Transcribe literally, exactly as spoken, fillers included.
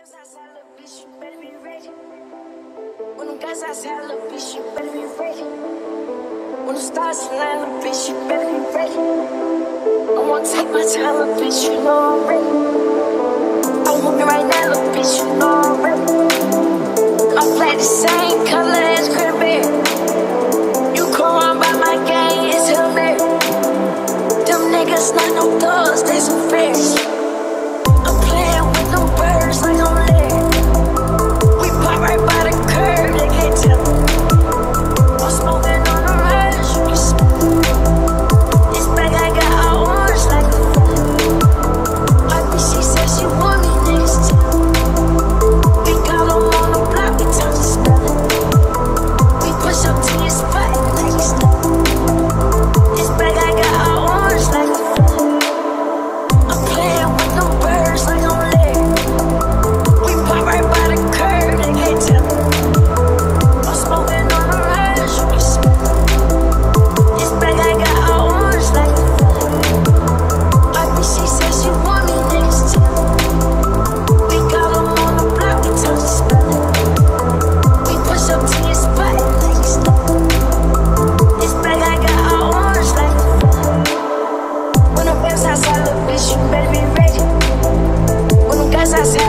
guys outside, little bitch, you better be ready. When them guys outside, little bitch, you better be ready. When the stars align, little bitch, you better be ready. I wanna take my time, little bitch, you know I'm ready. I want me right now, little bitch, you know I'm ready. I'm flat the same color as cranberry. You come on by my gang, it's Hail Mary. Them niggas not no thugs, they some fairies. I'm playing with them birds like I'm Larry. We pop right by the curb, they can't tell. I'm smoking on the rush, you can smell. This bag I got all orange like a phone. My bitch, she said she want me, niggas tell. We got them on the block, we tell you smell it. We push up to your spot, like you smell. This bag I got all orange like a phone. I'm playing with them birds like I'm Larry. We pop right by the curb, they can't tell. I'm smoking on the rush, you can smell. This bag I got all orange like a phone. My bitch, she said she want me, niggas tell. We got them on the block, we tell you smell it. We push up to your spot, like you smell. This bag I got all orange like a phone. When the guys outside, little bitch, you better be ready. When the guys outside,